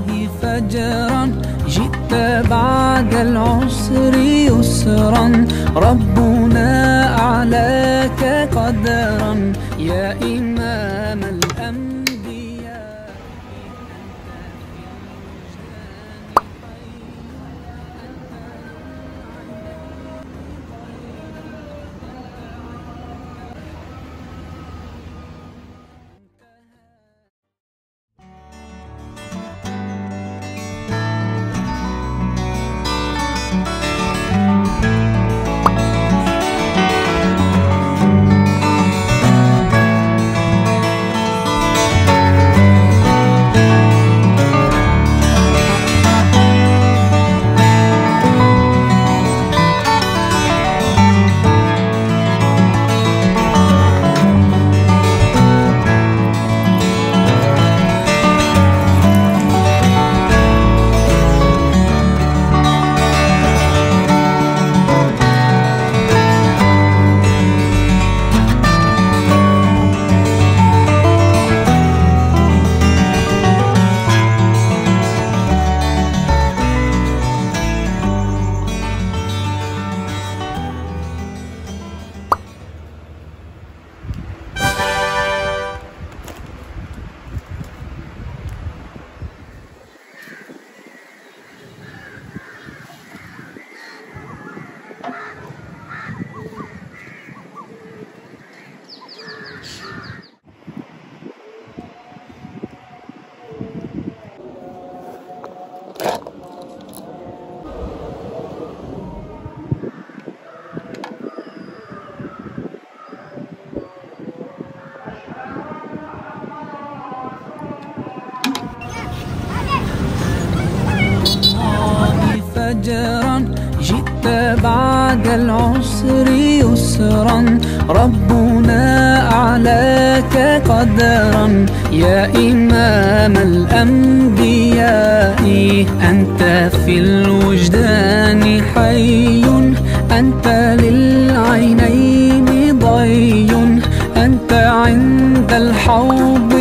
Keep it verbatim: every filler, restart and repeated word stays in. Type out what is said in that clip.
الله فجرا جئت بعد العسر يسرا، ربنا أعلاك قدرا يا إمام الأنبياء. فجرا جئت بعد العسر يسرا، ربنا أعلاك قدرا يا إمام الأنبياء. أنت في الوجدان حي، أنت للعينين ضي، أنت عند الحوض